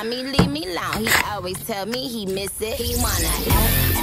time he leave me alone. He always tell me he miss it. He wanna